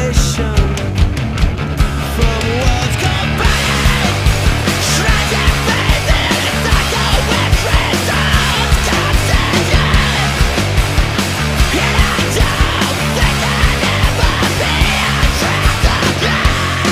isolation from worlds combined. Shredded faith in a cycle which results contagion. And I don't think I'll ever be trapped again.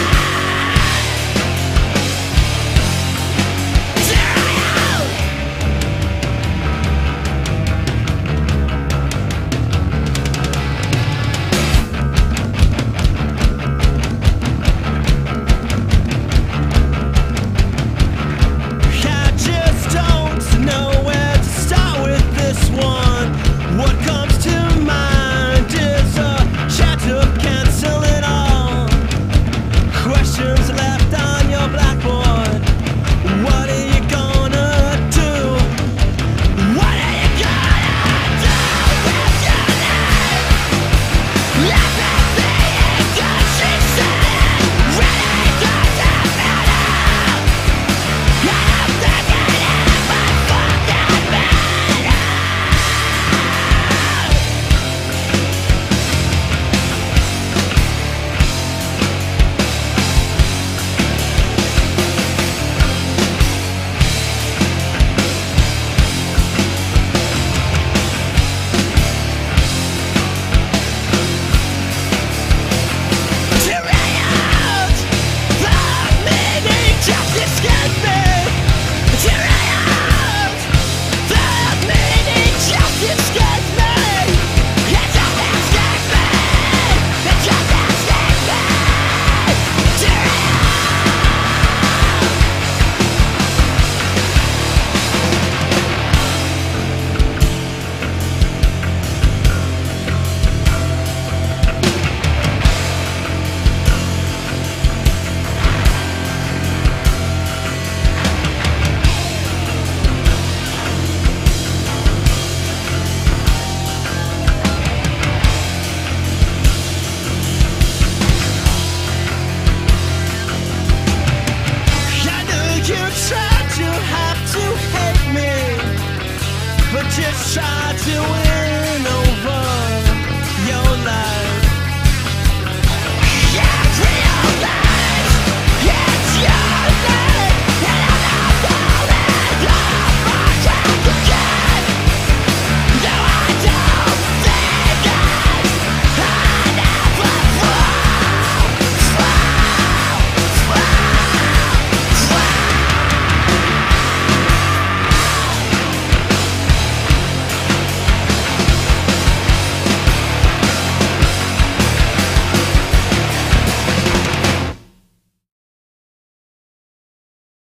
What comes to mind is a shadow canceling all questions left on your blackboard. What are you gonna do? What are you gonna do with your life? Everything good she said really doesn't matter. I don't think it ever fucking matters. But just try to